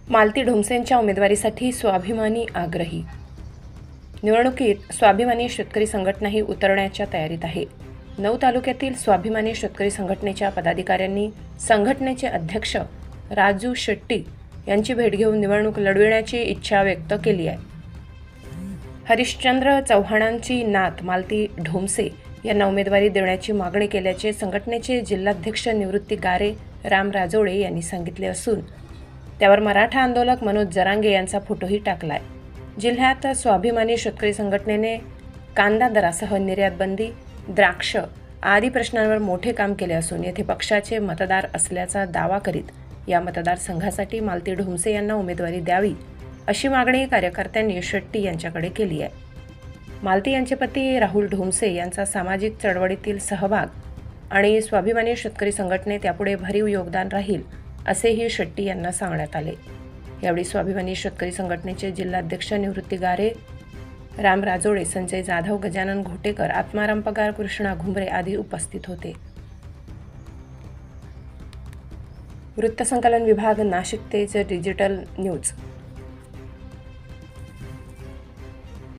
मालती ढोमसेंच्या उमेदवारीसाठी स्वाभिमानी आग्रही. निवडणुकीत स्वाभिमानी शेतकरी संघटनाही उतरण्याच्या तयारीत आहे. 9 तालुक्यातील स्वाभिमानी शेतकरी संघटनेच्या पदाधिकाऱ्यांनी संघटनेचे अध्यक्ष राजू शेट्टी यांची भेट घेऊन निवडणूक लढविण्याची इच्छा व्यक्त केली आहे. हरिश्चंद्र चव्हाणांची नात मालती ढोमसे यांना उमेदवारी देण्याची मागणी केल्याचे संघटनेचे जिल्हाध्यक्ष निवृत्ती गारे राम राजोळे यांनी सांगितले असून त्यावर मराठा आंदोलक मनोज जरांगे यांचा फोटोही टाकलाय. जिल्ह्यात स्वाभिमानी शेतकरी संघटनेने कांदा दरासह निर्यात बंदी, द्राक्ष आदी प्रश्नांवर मोठे काम केले असून येथे पक्षाचे मतदार असल्याचा दावा करीत या मतदारसंघासाठी मालती ढोमसे यांना उमेदवारी द्यावी अशी मागणी कार्यकर्त्यांनी शेट्टी यांच्याकडे केली आहे. मालती यांचे पती राहुल ढोमसे यांचा सामाजिक चळवळीतील सहभाग आणि स्वाभिमानी शेतकरी संघटनेत यापुढे भरीव योगदान राहील असेही शेट्टी यांना सांगण्यात आले. यावेळी स्वाभिमानी शेतकरी संघटनेचे जिल्हाध्यक्ष निवृत्ती गारे, राम राजोळे, संजय जाधव, गजानन घोटेकर, आत्माराम पगार, कृष्णा घुंबरे आदी उपस्थित होते. वृत्तसंकलन विभाग, नाशिक तेज डिजिटल न्यूज.